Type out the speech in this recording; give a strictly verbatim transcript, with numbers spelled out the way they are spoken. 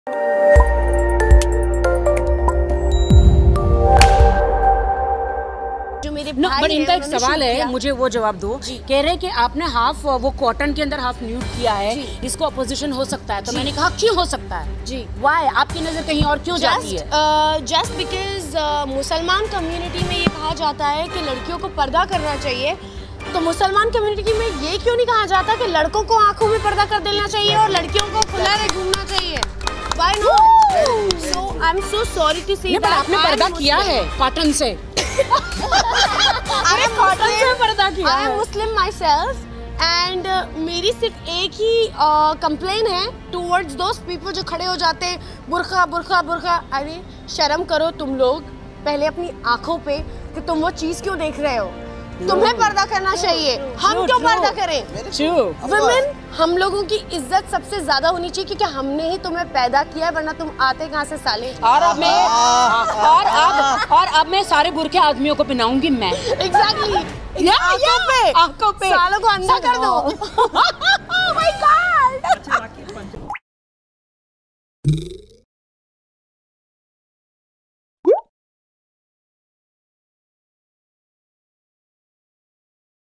No, but इनका एक सवाल है, मुझे वो जवाब दो। कह रहे कि आपने हाफ वो कॉटन के अंदर हाफ न्यूड किया है, इसको अपोजिशन हो सकता है, तो मैंने कहा क्यों हो सकता है जी, वाई आपकी नजर कहीं और क्यों जाती है? जस्ट बिकॉज मुसलमान कम्युनिटी में ये कहा जाता है कि लड़कियों को पर्दा करना चाहिए, तो मुसलमान कम्युनिटी में ये क्यों नहीं कहा जाता कि लड़कों को आंखों में पर्दा कर देना चाहिए और लड़कियों को खुला रह घूमना चाहिए? Why not? So I'm so sorry to say that आपने पर्दा किया है कॉटन से। अरे कॉटन से पर्दा किया है। I am Muslim myself and uh, मेरी सिर्फ एक ही कंप्लेन uh, है towards those people जो खड़े हो जाते हैं बुर्खा बुर्खा बुर्खा। अरे शर्म करो तुम लोग पहले अपनी आंखों पे कि तुम वो चीज क्यों देख रहे हो। तुम्हें पर्दा करना चाहिए, हम क्यों पर्दा करें? वुमेन, हम लोगों की इज्जत सबसे ज्यादा होनी चाहिए क्योंकि हमने ही तुम्हें पैदा किया है, वरना तुम आते कहाँ से साले। और अब मैं और अब और अब मैं सारे बुरके आदमियों को पहनाऊंगी मैं। एग्जैक्टली, आंखों पे, आंखों पे सालों को अंधा कर दो।